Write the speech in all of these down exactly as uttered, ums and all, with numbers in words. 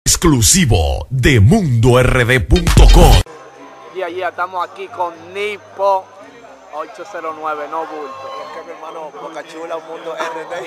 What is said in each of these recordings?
Exclusivo de mundo r d punto com. Y allí estamos aquí con Nipo ocho cero nueve, no bulto. Es que mi hermano Boca Chula, un mundo R D.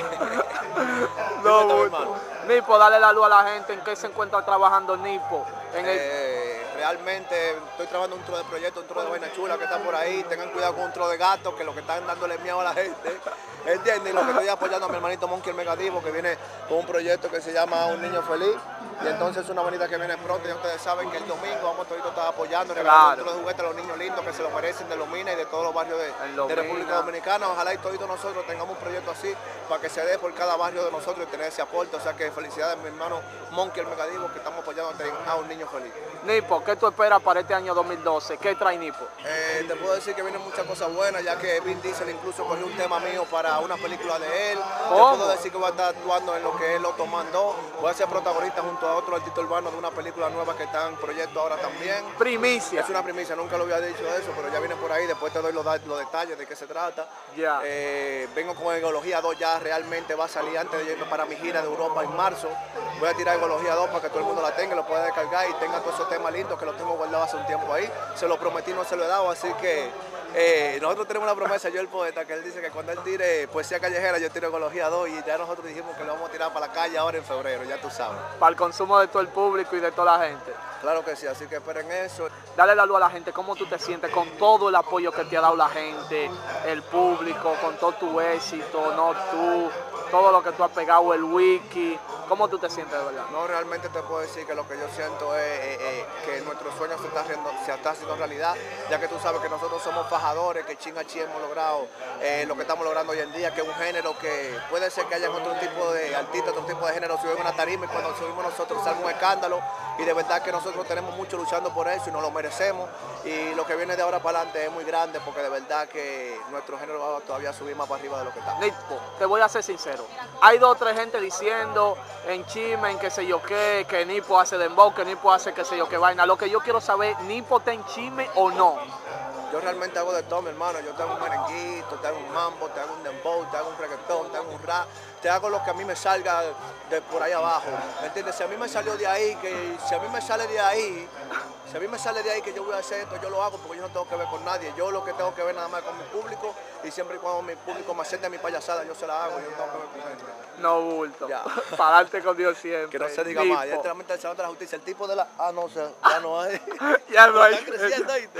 No bulto. Nipo, dale la luz a la gente en qué se encuentra trabajando Nipo. En el... eh, realmente estoy trabajando un tro de proyecto, un tro de vaina chula que está por ahí. Tengan cuidado con un tro de gato, que lo que están dándole miedo a la gente. ¿Entiendes? Y lo que estoy apoyando a mi hermanito Monkey el Megadivo, que viene con un proyecto que se llama Un Niño Feliz. Y entonces es una bonita que viene pronto. Ya ustedes saben que el domingo vamos a estar apoyando, regalando claro. un tro de juguetes a los niños lindos que se lo merecen de Lomina y de todos los barrios de, de República Dominicana. Ojalá y todos nosotros tengamos un proyecto así para que se dé por cada barrio de nosotros y tener ese aporte. O sea que felicidades a mi hermano Monkey el Megadivo, que estamos apoyando a Un Niño Feliz. Nipo, ¿qué tú esperas para este año dos mil doce? ¿Qué trae Nipo? Eh, te puedo decir que vienen muchas cosas buenas, ya que Vin Diesel incluso cogió un tema mío para una película de él. ¿Cómo? Te puedo decir que voy a estar actuando en lo que es Loto Mandó. Voy a ser protagonista junto a otro artista urbano de una película nueva que está en proyecto ahora también. Primicia. Es una primicia, nunca lo había dicho eso, pero ya viene por ahí. Después te doy los, los detalles de qué se trata. Ya. Eh, vengo con Ecología dos, ya realmente va a salir antes de irme para mi gira de Europa en marzo. Voy a tirar Ecología dos para que todo el mundo la tenga, lo pueda descargar y tenga todos esos temas lindos que los tengo guardados hace un tiempo ahí. Se lo prometí, no se lo he dado, así que eh, nosotros tenemos una promesa, yo el poeta, que él dice que cuando él tire poesía callejera, yo tiro Ecología dos y ya nosotros dijimos que lo vamos a tirar para la calle ahora en febrero, ya tú sabes. Para el consumo de todo el público y de toda la gente. Claro que sí, así que esperen eso. Dale la luz a la gente, ¿cómo tú te sientes con todo el apoyo que te ha dado la gente, el público, con todo tu éxito, no tú, todo lo que tú has pegado, el wiki? ¿Cómo tú te sientes de verdad? No, realmente te puedo decir que lo que yo siento es eh, eh, que nuestro sueño se está, haciendo, se está haciendo realidad, ya que tú sabes que nosotros somos fajadores, que chin a chin hemos logrado eh, lo que estamos logrando hoy en día, que es un género que puede ser que haya otro tipo de artistas, otro tipo de género, subimos una tarima y cuando subimos nosotros sale un escándalo, y de verdad que nosotros tenemos mucho luchando por eso y nos lo merecemos, y lo que viene de ahora para adelante es muy grande, porque de verdad que nuestro género va a todavía subir más para arriba de lo que está. Nipo, te voy a ser sincero, hay dos o tres gente diciendo en chisme, en qué sé yo qué, que Nipo hace dembow, que Nipo hace qué sé yo qué vaina. Lo que yo quiero saber, ¿Nipo está en chisme o no? Yo realmente hago de todo, mi hermano. Yo te hago un merenguito, te hago un mambo, te hago un dembow, te hago un reggaetón, te hago un rap. Te hago lo que a mí me salga de por ahí abajo. ¿Me entiendes? Si a mí me salió de ahí, que si a mí me sale de ahí, si a mí me sale de ahí que yo voy a hacer esto, yo lo hago porque yo no tengo que ver con nadie. Yo lo que tengo que ver nada más con mi público y siempre y cuando mi público me acepte mi payasada, yo se la hago, yo no tengo que ver con gente. No bulto. Ya. Pagarte con Dios siempre. Que no se diga Nipo. más. Ya enteramente el Salón de la Justicia, el tipo de la... Ah, no, o sea, ya no hay. Ya no hay. Están creciendo, ¿viste?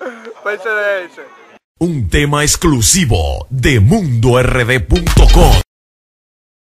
Pense de ese. Un tema exclusivo de mundo r d punto com.